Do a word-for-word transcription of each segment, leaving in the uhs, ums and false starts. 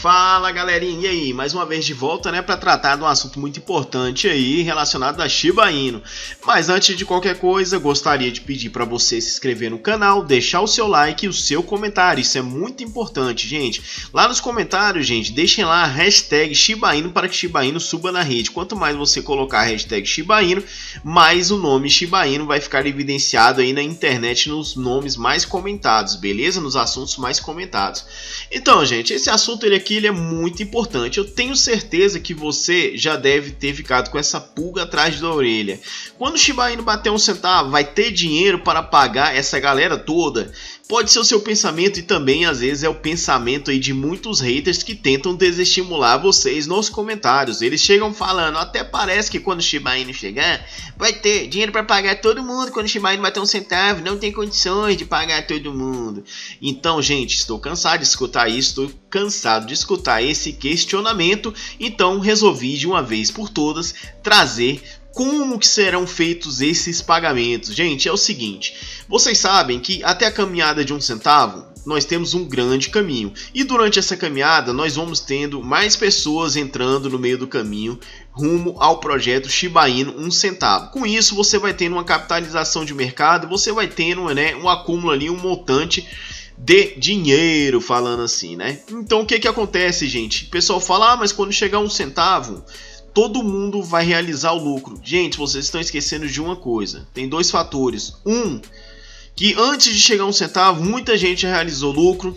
Fala galerinha, e aí? Mais uma vez de volta, né, para tratar de um assunto muito importante aí relacionado a Shiba Inu. Mas antes de qualquer coisa, gostaria de pedir para você se inscrever no canal, deixar o seu like e o seu comentário. Isso é muito importante, gente. Lá nos comentários, gente, deixem lá a hashtag Shiba Inu para que Shiba Inu suba na rede. Quanto mais você colocar a hashtag Shiba Inu, mais o nome Shiba Inu vai ficar evidenciado aí na internet nos nomes mais comentados, beleza? Nos assuntos mais comentados. Então, gente, esse assunto ele aqui ele é muito importante. Eu tenho certeza que você já deve ter ficado com essa pulga atrás da orelha. Quando o Shiba Inu bater um centavo, vai ter dinheiro para pagar essa galera toda? Pode ser o seu pensamento e também às vezes é o pensamento aí de muitos haters que tentam desestimular vocês nos comentários. Eles chegam falando, até parece que quando o Shiba Inu chegar, vai ter dinheiro para pagar todo mundo. Quando o Shiba Inu bater um centavo, não tem condições de pagar todo mundo. Então, gente, estou cansado de escutar isso, estou cansado de escutar esse questionamento. Então, resolvi de uma vez por todas trazer como que serão feitos esses pagamentos. Gente, é o seguinte, vocês sabem que até a caminhada de um centavo, nós temos um grande caminho. E durante essa caminhada, nós vamos tendo mais pessoas entrando no meio do caminho, rumo ao projeto Shiba Inu um centavo. Com isso, você vai tendo uma capitalização de mercado, você vai tendo, né, um acúmulo ali, um montante de dinheiro, falando assim, né? Então, o que que acontece, gente? O pessoal fala, ah, mas quando chegar um centavo, todo mundo vai realizar o lucro. Gente, vocês estão esquecendo de uma coisa. Tem dois fatores. Um, que antes de chegar a um centavo, muita gente realizou lucro.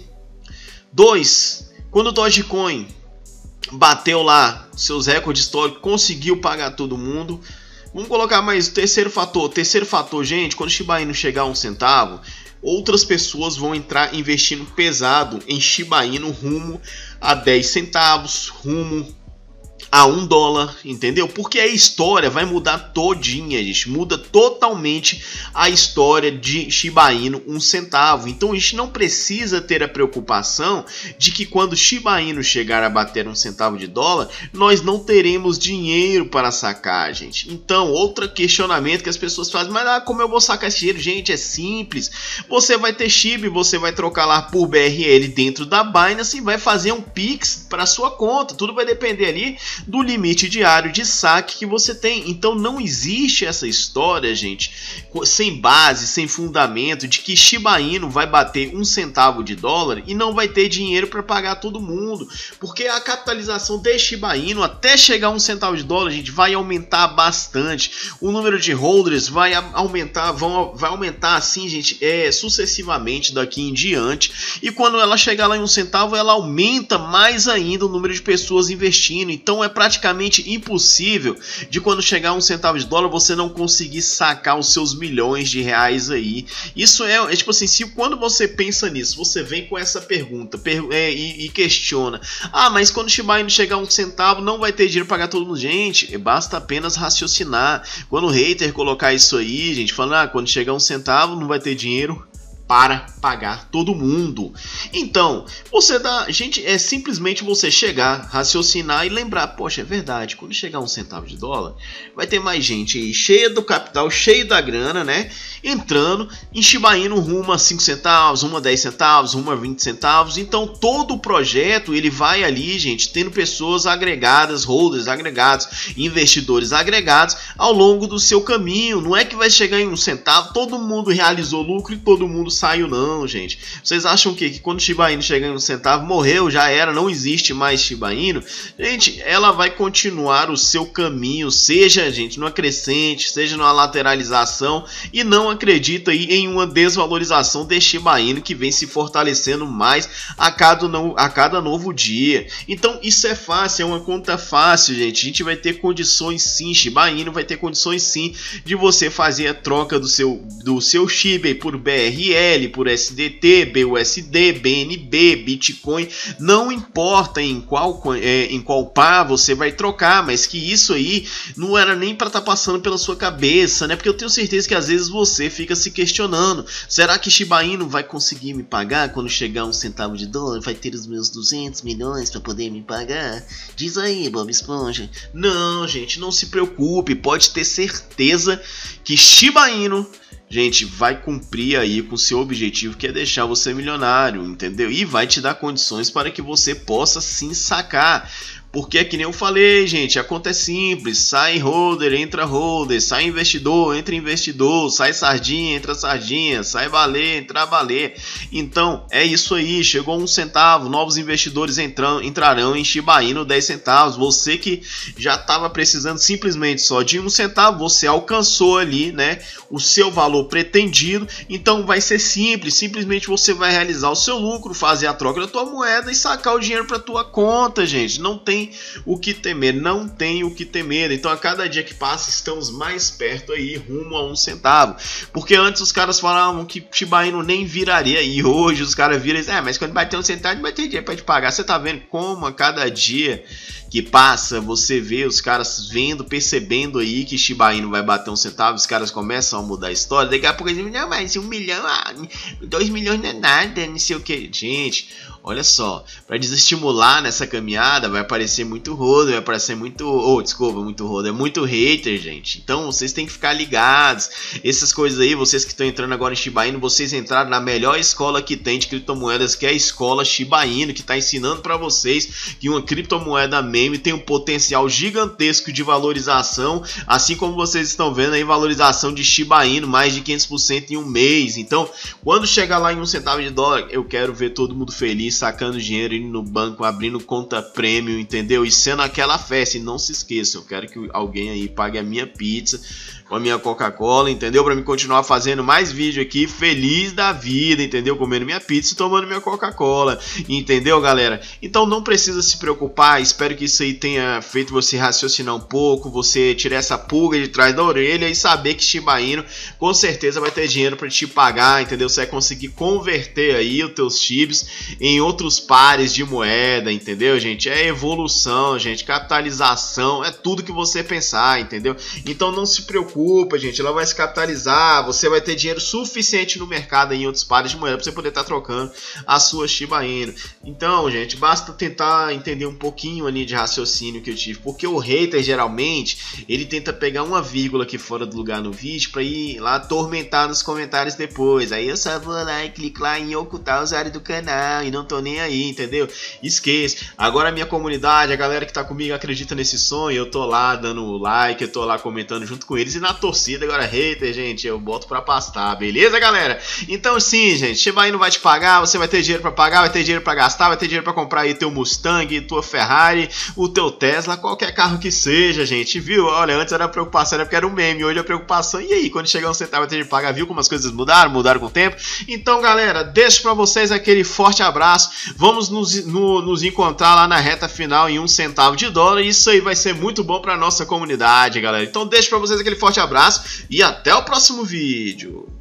Dois, quando o Dogecoin bateu lá seus recordes históricos, conseguiu pagar todo mundo. Vamos colocar mais o terceiro fator. Terceiro fator, gente, quando o Shiba Inu chegar a um centavo, outras pessoas vão entrar investindo pesado em Shiba Inu rumo a dez centavos, rumo a um dólar, entendeu? Porque a história vai mudar todinha, gente. Muda totalmente a história de Shiba Inu um centavo. Então a gente não precisa ter a preocupação de que quando Shiba Inu chegar a bater um centavo de dólar, nós não teremos dinheiro para sacar, gente. Então, outro questionamento que as pessoas fazem, mas ah, como eu vou sacar esse dinheiro? Gente, é simples. Você vai ter Shiba, você vai trocar lá por B R L dentro da Binance e vai fazer um Pix para sua conta. Tudo vai depender ali do limite diário de saque que você tem. Então não existe essa história, gente, sem base, sem fundamento, de que Shiba Inu vai bater um centavo de dólar e não vai ter dinheiro para pagar todo mundo, porque a capitalização de Shiba Inu até chegar a um centavo de dólar, gente, vai aumentar bastante. O número de holders vai aumentar, vão, vai aumentar assim, gente, é, sucessivamente daqui em diante, e quando ela chegar lá em um centavo, ela aumenta mais ainda o número de pessoas investindo. Então é praticamente impossível de quando chegar a um centavo de dólar você não conseguir sacar os seus milhões de reais aí. Isso é, é tipo assim, se quando você pensa nisso, você vem com essa pergunta per, é, e, e questiona, ah, mas quando o Shiba Inu chegar a um centavo não vai ter dinheiro para pagar todo mundo. Gente, basta apenas raciocinar. Quando o hater colocar isso aí, gente, falando, ah, quando chegar a um centavo não vai ter dinheiro para pagar todo mundo. Então, você dá, gente, é simplesmente você chegar, raciocinar e lembrar, poxa, é verdade, quando chegar um centavo de dólar, vai ter mais gente aí, cheia do capital, cheio da grana, né, entrando em Shiba Inu rumo a cinco centavos, rumo a dez centavos, rumo a vinte centavos. Então, todo o projeto, ele vai ali, gente, tendo pessoas agregadas, holders agregados, investidores agregados ao longo do seu caminho. Não é que vai chegar em um centavo, todo mundo realizou lucro e todo mundo saiu, não, gente. Vocês acham que, que quando Shiba Inu chegar em um centavo, morreu, já era, não existe mais Shiba Inu? Gente, ela vai continuar o seu caminho, seja, gente, numa crescente, seja numa lateralização, e não acredita aí em uma desvalorização de Shiba Inu que vem se fortalecendo mais a cada, no, a cada novo dia. Então isso é fácil, é uma conta fácil, gente. A gente vai ter condições sim, Shiba Inu vai ter condições sim de você fazer a troca do seu, do seu Shiba por B R L, por S D T, B U S D, B N B, Bitcoin, não importa em qual, é, em qual par você vai trocar, mas que isso aí não era nem para estar tá passando pela sua cabeça, né? Porque eu tenho certeza que às vezes você fica se questionando, será que Shiba Inu vai conseguir me pagar quando chegar um centavo de dólar? Vai ter os meus duzentos milhões para poder me pagar? Diz aí, Bob Esponja. Não, gente, não se preocupe, pode ter certeza que Shiba Inu gente, vai cumprir aí com o seu objetivo, que é deixar você milionário, entendeu? E vai te dar condições para que você possa sim sacar. Porque é que nem eu falei, gente, a conta é simples, sai holder, entra holder, sai investidor, entra investidor, sai sardinha, entra sardinha, sai baleia, entra baleia. Então, é isso aí, chegou um centavo, novos investidores entram, entrarão em Shiba Inu dez centavos. Você que já estava precisando simplesmente só de um centavo, você alcançou ali, né, o seu valor pretendido. Então vai ser simples, simplesmente você vai realizar o seu lucro, fazer a troca da tua moeda e sacar o dinheiro para tua conta, gente. Não tem o que temer, não tem o que temer. Então a cada dia que passa estamos mais perto aí, rumo a um centavo. Porque antes os caras falavam que Shiba Inu nem viraria, e hoje os caras viram e dizem, é, mas quando bater um centavo vai ter dinheiro para te pagar. Você tá vendo como a cada dia que passa, você vê os caras vendo, percebendo aí que Shiba Inu vai bater um centavo, os caras começam a mudar a história. Daqui a pouco eles dizem, não, mas um milhão, ah, dois milhões não é nada, não sei o que. Gente, olha só, para desestimular nessa caminhada vai aparecer muito rodo, vai aparecer muito, oh, desculpa, muito rodo, é muito hater, gente. Então vocês têm que ficar ligados. Essas coisas aí, vocês que estão entrando agora em Shiba Inu, vocês entraram na melhor escola que tem de criptomoedas, que é a escola Shiba Inu, que está ensinando para vocês que uma criptomoeda meme tem um potencial gigantesco de valorização, assim como vocês estão vendo aí, valorização de Shiba Inu, mais de quinhentos por cento em um mês. Então, quando chegar lá em um centavo de dólar, eu quero ver todo mundo feliz, sacando dinheiro, indo no banco, abrindo conta premium, entendeu? E sendo aquela festa. E não se esqueça, eu quero que alguém aí pague a minha pizza com a minha Coca-Cola, entendeu? Pra me continuar fazendo mais vídeo aqui, feliz da vida, entendeu? Comendo minha pizza e tomando minha Coca-Cola, entendeu, galera? Então não precisa se preocupar, espero que isso aí tenha feito você raciocinar um pouco, você tirar essa pulga de trás da orelha e saber que Shiba Inu com certeza vai ter dinheiro pra te pagar, entendeu? Você vai conseguir converter aí os teus chips em outros pares de moeda, entendeu, gente? É evolução, gente, capitalização, é tudo que você pensar, entendeu? Então não se preocupe, gente, ela vai se capitalizar, você vai ter dinheiro suficiente no mercado em outros pares de moeda para você poder estar tá trocando a sua Shiba Inu. Então, gente, basta tentar entender um pouquinho ali de raciocínio que eu tive, porque o hater geralmente ele tenta pegar uma vírgula aqui fora do lugar no vídeo para ir lá atormentar nos comentários depois. Aí eu só vou lá e clico lá em ocultar o usuário do canal e não tô nem aí, entendeu? Esqueça. Agora a minha comunidade, a galera que tá comigo acredita nesse sonho, eu tô lá dando like, eu tô lá comentando junto com eles. E na torcida, agora hater, gente, eu boto pra pastar, beleza, galera? Então sim, gente, Shiba Inu vai te pagar, você vai ter dinheiro pra pagar, vai ter dinheiro pra gastar, vai ter dinheiro pra comprar aí teu Mustang, tua Ferrari, o teu Tesla, qualquer carro que seja, gente, viu? Olha, antes era preocupação, era porque era um meme, hoje a preocupação, e aí, quando chegar um centavo vai ter de pagar, viu como as coisas mudaram, mudaram com o tempo? Então, galera, deixo pra vocês aquele forte abraço, vamos nos, no, nos encontrar lá na reta final em um centavo de dólar, e isso aí vai ser muito bom pra nossa comunidade, galera. Então deixo pra vocês aquele forte abraço e até o próximo vídeo.